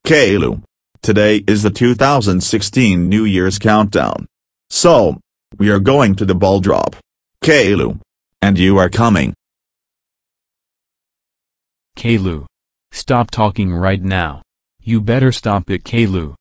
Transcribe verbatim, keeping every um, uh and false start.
Caillou. Today is the two thousand sixteen New Year's countdown. So, we are going to the ball drop. Caillou. And you are coming. Caillou. Stop talking right now. You better stop it, Caillou.